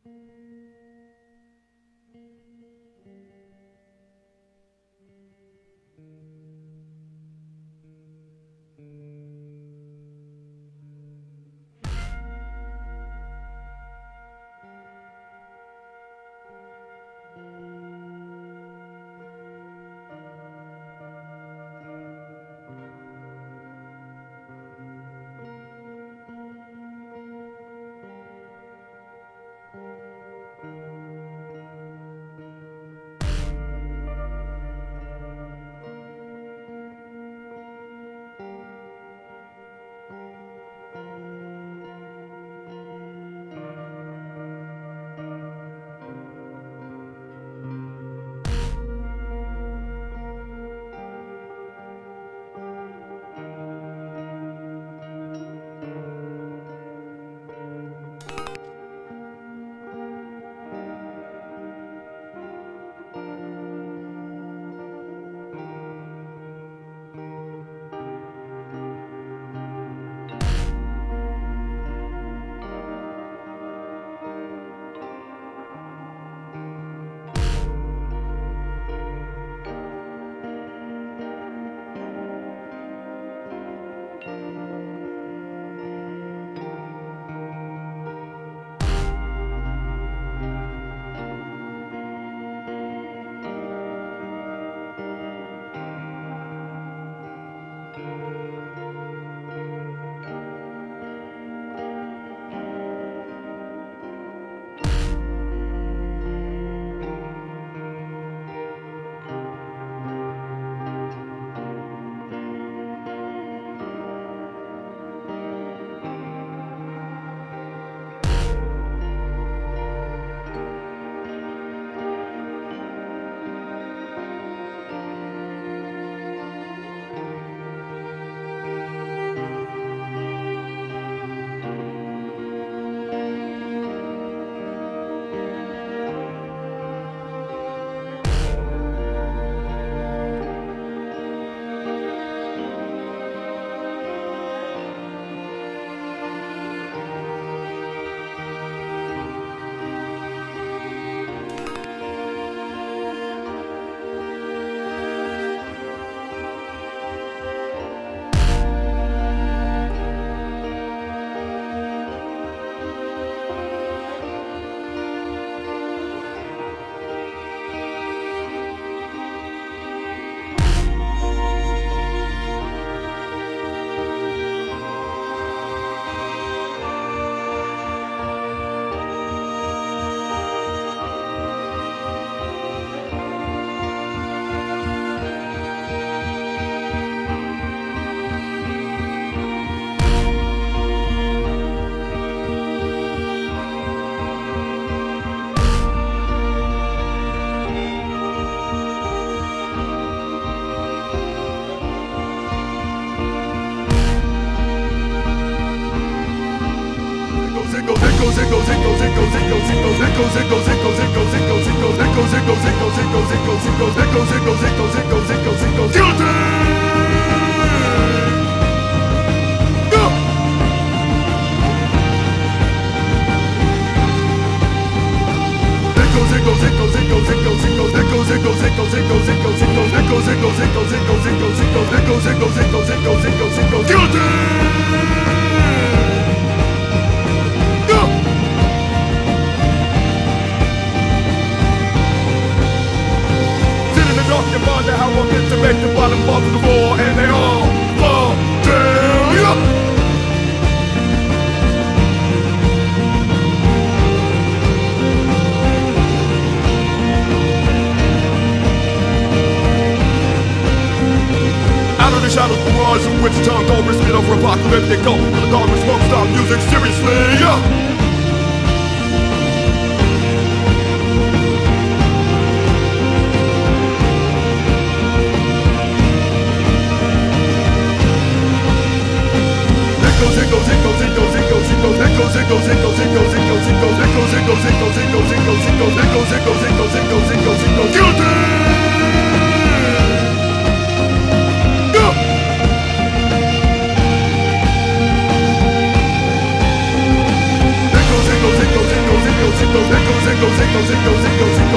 Guillotine!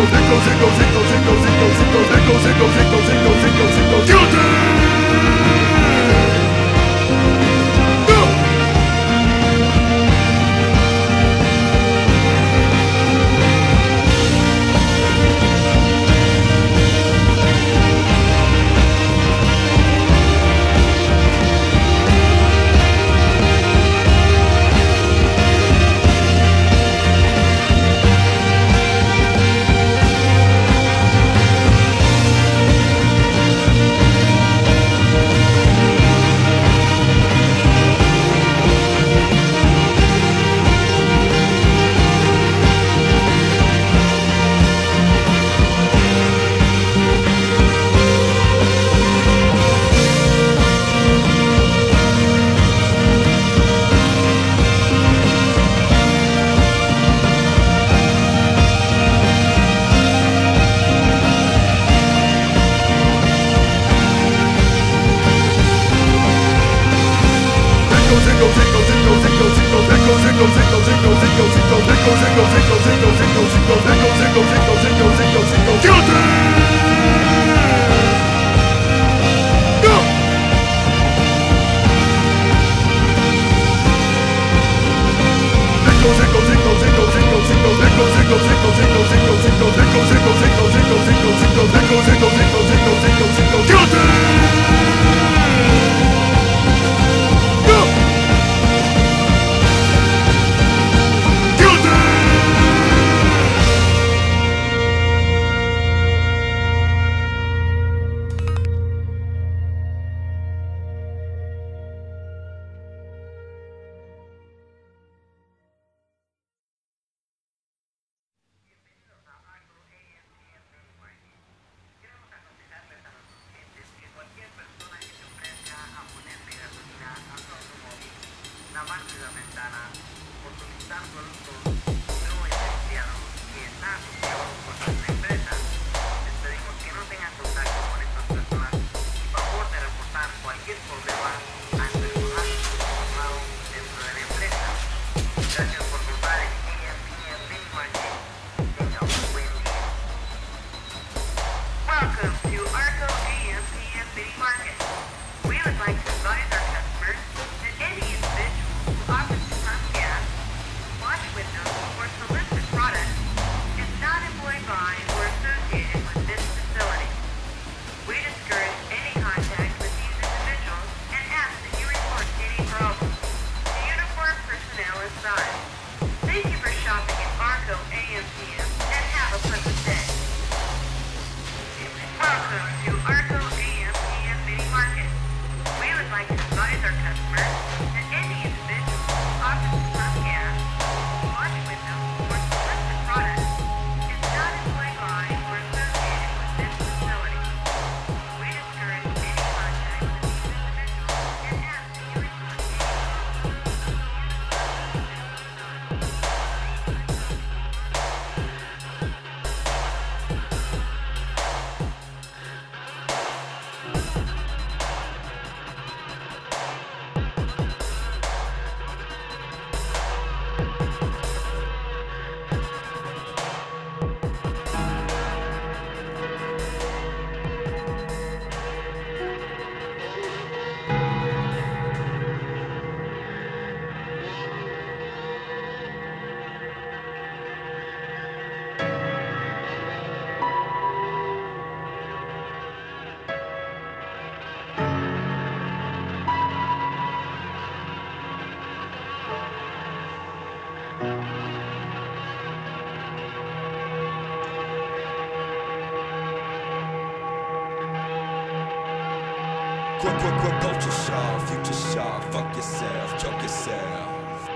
Culture shock, future shock, fuck yourself, choke yourself.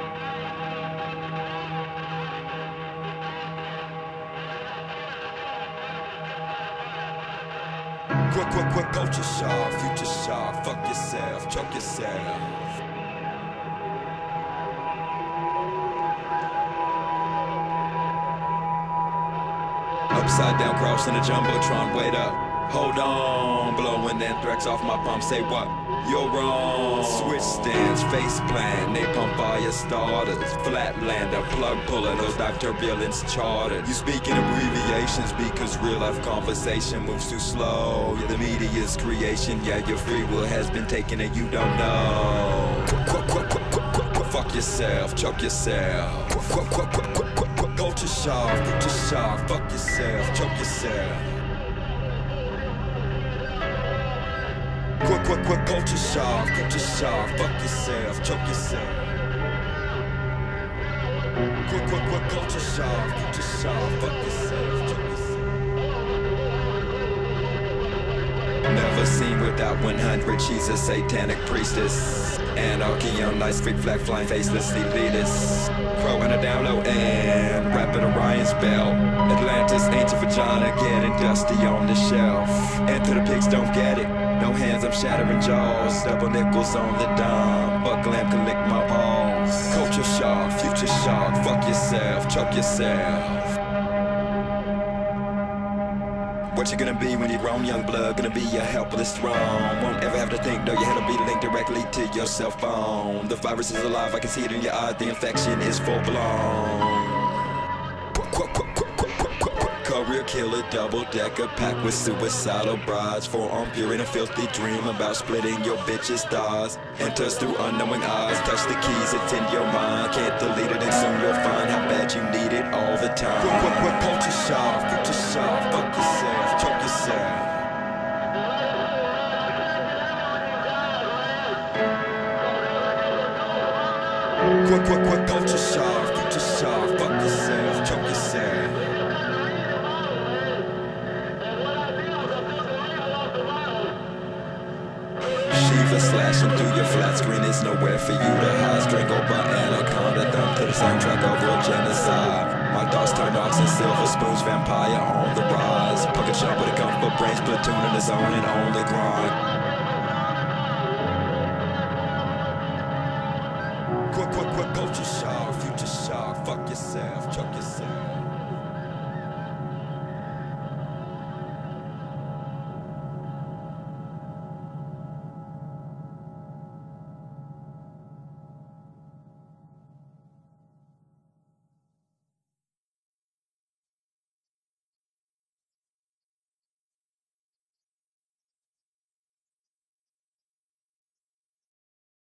Quick culture shock, future shock, fuck yourself, choke yourself. Upside down cross in a jumbotron, wait up. Hold on, blowing anthrax off my pump, say what? You're wrong. Switch stands, face plant, napalm fire starters, flatlander, plug puller, those dive turbulence chartered. You speak in abbreviations because real life conversation moves too slow. Yeah, the media's creation, yeah, your free will has been taken and you don't know. Fuck yourself, choke yourself. Culture shock, future shock, fuck yourself, choke yourself. Culture shock, future shock, fuck yourself, choke yourself. Culture shock, future shock, fuck yourself, choke yourself. Never seen without 100, she's a satanic priestess. Anarchy on nice freak flag flying faceless elitists. Crow on a down low and rapping Orion's belt. Atlantis, ancient vagina, getting dusty on the shelf. Enter the pigs, don't get it. No hands, I'm shattering jaws. Double nickels on the dime. Buck lamp can lick my balls. Culture shock, future shock. Fuck yourself, choke yourself. What you gonna be when you're grown, young blood? Gonna be a helpless throne. Won't ever have to think, no, your head'll be linked directly to your cell phone. The virus is alive, I can see it in your eyes. The infection is full blown. Career killer, double-decker, packed with suicidal brides. Forearm pure in a filthy dream about splitting your bitch's thighs. Enters through unknowing eyes, touch the keys, attend your mind. Can't delete it and soon you'll find how bad you need it all the time. Culture shock, future shock, fuck yourself, choke yourself. Culture shock, future shock, fuck yourself, choke yourself. Shiva slashing through your flat screen, is nowhere for you to hide. Strangled by anaconda, thumb to the soundtrack of real genocide. My thoughts turn ox and silver spoons, vampire on the rise. Pumpkin shop with a comfort brains, platoon in the zone and on the grind. Culture shock, future shock, fuck yourself, choke yourself.